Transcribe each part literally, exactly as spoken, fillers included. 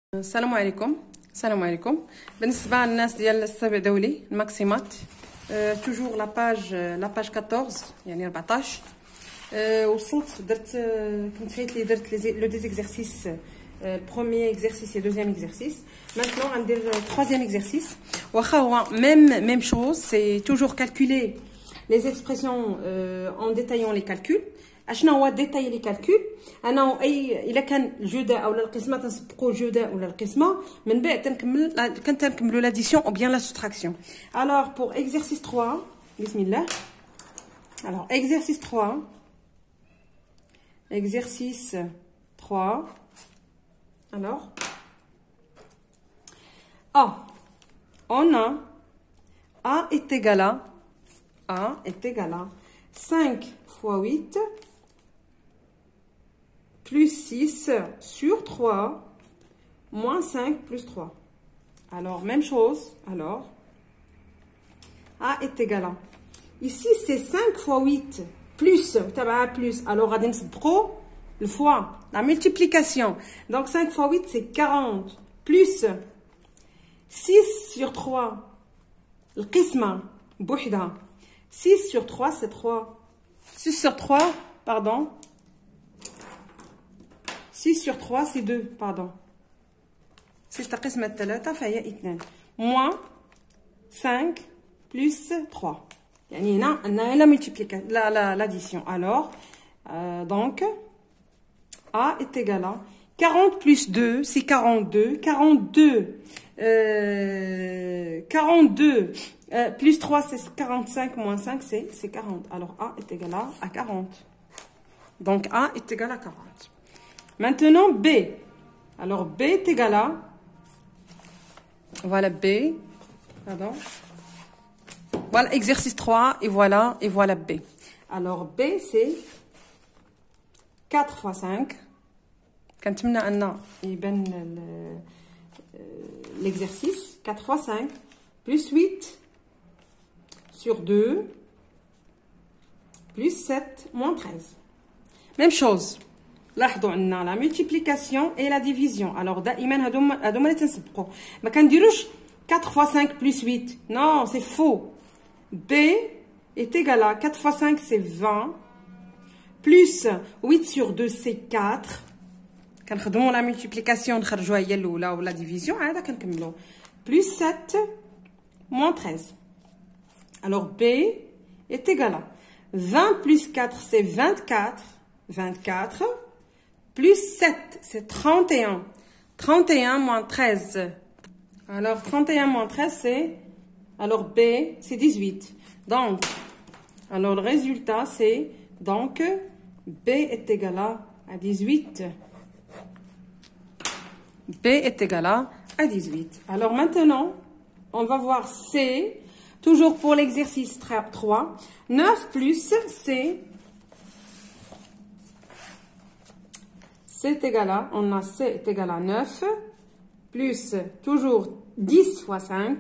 السلام عليكم السلام عليكم. بالنسبه للناس ديال السابع دولي الماكسيمات أه توجور لا باج لا باج أربعطاش يعني أربعطاش. أه وصلت درت كنت فايت لي درت لو دي زيكزارسيس البروميير اكزرسيس et deuxième exercice. Maintenant on dire troisième exercice. واخا هو même même chose, c'est toujours calculer les expressions euh, en détaillant les calculs. اشنو هو ديتاي لي كالكول؟ انا اي الا كان الجداء اولا القسمه تنسبقوا الجداء ولا القسمه من بعد تنكمل كنت تنكملوا لاديسيون او بيان لا سوستراكسيون. alors pour exercice trois bismillah. alors exercice trois exercice trois alors A on a A est égal à A est égal à cinq fois huit plus six sur trois, moins cinq plus trois. Alors, même chose. Alors, A est égal à... Ici, c'est cinq fois huit plus, plus. Alors, le fois, la multiplication. Donc, cinq fois huit, c'est quarante. Plus six sur trois. Le qisma, bouhda. six sur trois, c'est trois. six sur trois, pardon. six sur trois, c'est deux, pardon. C'est قسمة ثلاثة فهي اثنان. Moins cinq plus trois. يعني هنا عندنا la multiplication, la la l'addition. Alors, euh, donc A est égal à quarante plus deux, c'est quarante-deux. quarante-deux. Euh, quarante-deux euh, plus trois, c'est quarante-cinq. Moins cinq, c'est c'est quarante. Alors A est égal à, à quarante. Donc A est égal à quarante. Maintenant, B. Alors, B est égal à... Voilà B. Pardon. Voilà exercice trois. Et voilà, et voilà B. Alors, B, c'est quatre fois cinq. Quand tu as un l'exercice, quatre fois cinq, plus huit sur deux, plus sept, moins treize. Même chose. لاحظوا عندنا la multiplication et la division. Alors دائما هذوما هذوما اللي تنسبقوا. ما كنديروش quatre fois cinq plus huit. Non, c'est faux. B est égal à quatre fois cinq, c'est vingt. Plus huit sur deux, c'est quatre. كنخدموا la multiplication نخرجوها هي الاولى ولا division عاد كنكملوا. Plus sept moins treize. Alors B est égal à vingt plus quatre, c'est vingt-quatre. vingt-quatre. Plus sept, c'est trente et un. trente et un moins treize. Alors, trente et un moins treize, c'est... Alors, B, c'est dix-huit. Donc, alors le résultat, c'est... Donc, B est égal à, à dix-huit. B est égal à, à dix-huit. Alors, maintenant, on va voir C. Toujours pour l'exercice trois. neuf plus C... C'est égal à, on a C est égal à neuf, plus toujours dix fois cinq,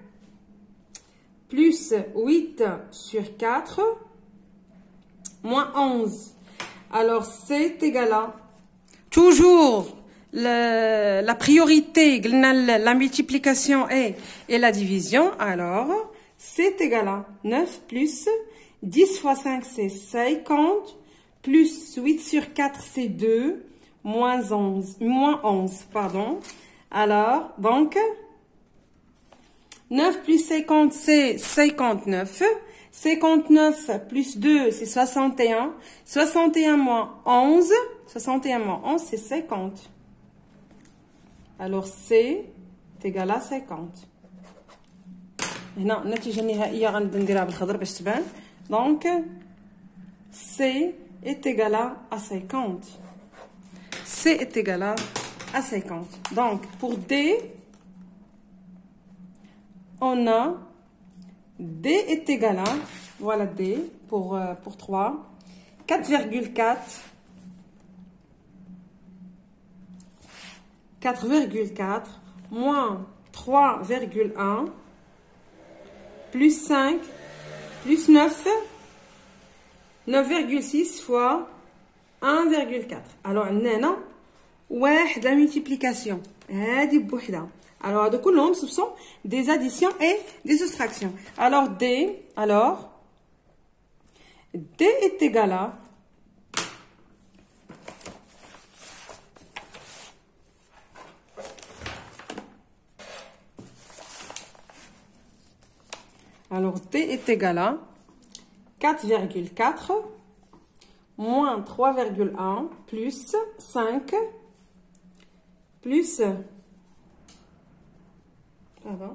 plus huit sur quatre, moins onze. Alors, C est égal à, toujours le, la priorité, la, la multiplication et, et la division. Alors, C est égal à neuf plus dix fois cinq, c'est cinquante, plus huit sur quatre, c'est deux. Moins onze, moins onze, pardon. Alors, donc, neuf plus cinquante, c'est cinquante-neuf. cinquante-neuf plus deux, c'est soixante et un. soixante et un moins onze. soixante et un moins onze, c'est cinquante. Alors, C est égal à cinquante. هنا النتيجة النهائية غنديرها بالخضر باش تبان. Donc, C est égal à cinquante. C est égal à, à cinquante. Donc, pour D, on a D est égal à, voilà D pour, euh, pour trois, quatre virgule quatre, quatre virgule quatre, moins trois virgule un, plus cinq, plus neuf, neuf virgule six fois un virgule quatre. Alors, on a la multiplication. هادي بوحدها. Alors هادو كلهم ce sont des additions et des soustractions. Alors D, alors D est égal à Alors D est égal à quatre virgule quatre moins trois virgule un plus cinq plus pardon,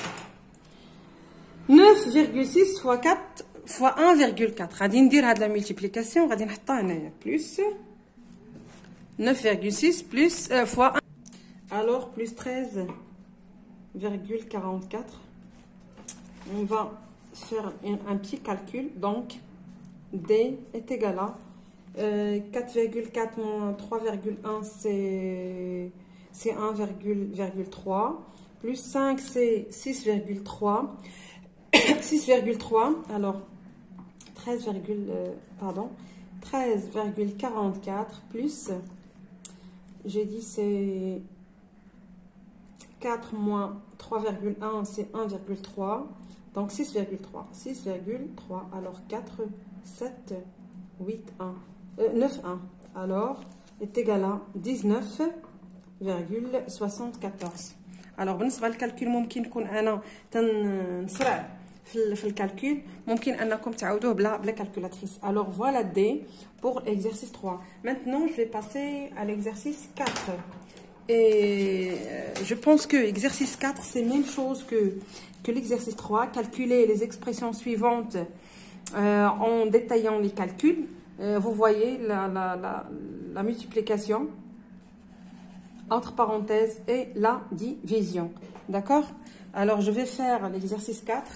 neuf virgule six fois quatre fois un virgule quatre. غادي ندير هاد لا ملتيبليكاسيون غادي نحطها هنايا plus neuf virgule six plus euh, fois un. Alors plus treize virgule quarante-quatre. On va faire un, un petit calcul. Donc D est égal à euh, quatre virgule quatre moins trois virgule un, c'est un virgule trois. Plus cinq, c'est six virgule trois. six virgule trois. Alors, treize, euh, pardon, treize virgule quarante-quatre plus, j'ai dit c'est quatre moins trois virgule un, c'est un virgule trois. Donc six virgule trois. six virgule trois. Alors quatre, sept, huit, un. Euh, neuf, un. Alors, est égal à dix-neuf virgule soixante-quatorze. Alors, بالنسبة للكالكول ممكن نكون أنا تنسرع في في الكالكول ممكن أنكم تعودوه بلا بلا calculatrice. Alors voilà D pour l'exercice trois. Maintenant, je vais passer à l'exercice quatre. Et je pense que l'exercice quatre, c'est la même chose que, que l'exercice trois. Calculer les expressions suivantes euh, en détaillant les calculs. Euh, vous voyez la, la, la, la multiplication entre parenthèses et la division. D'accord? Alors, je vais faire l'exercice quatre.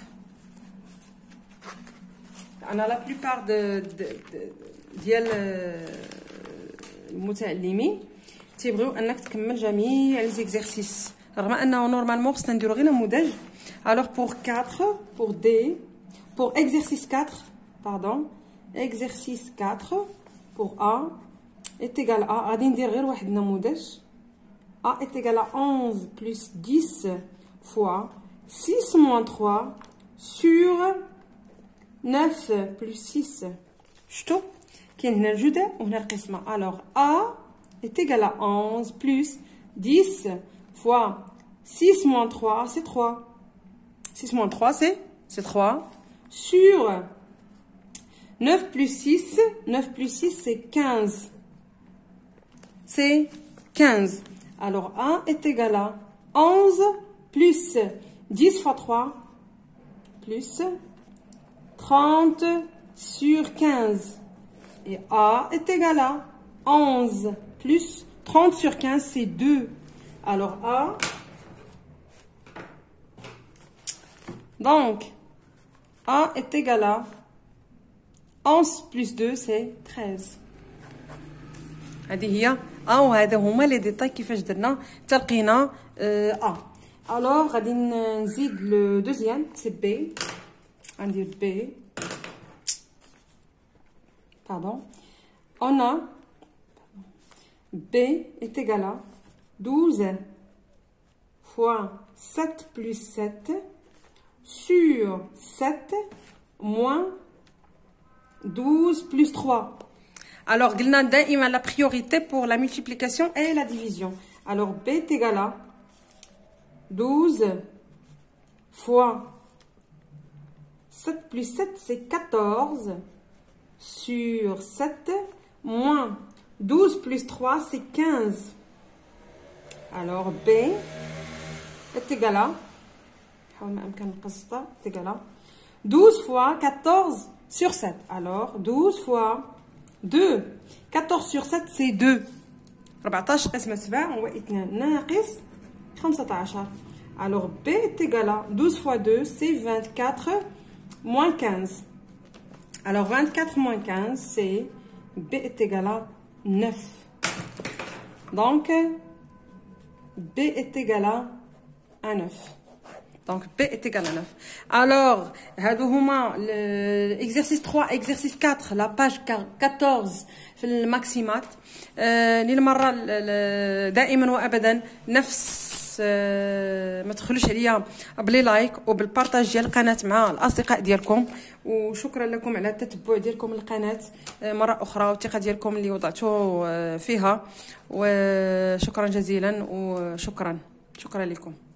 On a la plupart de, de, de, ديال المتعلمين تيبغيو انك تكمل جميع لي زيكزيرسيس رغم انه نورمالمون خصنا نديرو غير نموذج. Alors pour quatre, pour D, pour exercice quatre, pardon, exercice quatre pour A est égal à غادي ندير غير واحد نموذج. A est égal à onze plus dix fois six moins trois sur neuf plus six. شفتوا كاين هنا الجداء وهنا القسمة. Alors A est égal à onze plus dix fois six moins trois, c'est trois. six moins trois, c'est trois. Sur neuf plus six, neuf plus six, c'est quinze. C'est quinze. Alors A est égal à onze plus dix fois trois, plus trente sur quinze. Et A est égal à onze plus trente sur quinze, c'est deux. Alors A, donc A est égal à onze plus deux, c'est treize. هذه هي A وهذا هما لي ديتاي كيفاش درنا تلقينا A. Alors غادي نزيد le deuxième, c'est B. غندير B. Pardon. On a B est égal à douze fois sept plus sept sur sept moins douze plus trois. Alors, la priorité pour la multiplication et la division. Alors, B est égal à douze fois sept plus sept, c'est quatorze sur sept moins douze plus trois, c'est quinze. Alors, B est égal à est égal à douze fois quatorze sur sept. Alors, douze fois deux. quatorze sur sept, c'est deux. أربعطاش قسمة سبعة هو اثنان ناقص خمسة عشر. Alors, B est égal à douze fois deux, c'est vingt-quatre moins quinze. Alors, vingt-quatre moins quinze, c'est B est égal à neuf. Donc, B est égal à neuf. دونك بي ايتيكال نوف. الوغ هادو هما الاكزرسيس ثلاثة اكزرسيس أربعة لا باج أربعطاش في الماكسيمات. آه للمره دائما وابدا نفس آه ما تخلوش عليا بلي لايك وبالبارطاج ديال القناه مع الاصدقاء ديالكم. وشكرا لكم على التتبع ديالكم للقناه آه مره اخرى، والثقه ديالكم اللي وضعتوا آه فيها، وشكرا جزيلا وشكرا شكرا لكم.